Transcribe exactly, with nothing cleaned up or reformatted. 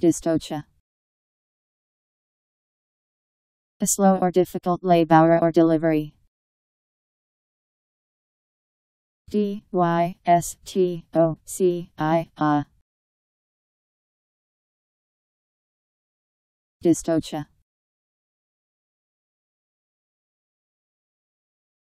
Dystocia. A slow or difficult labor or delivery. D Y S T O C I A. Dystocia.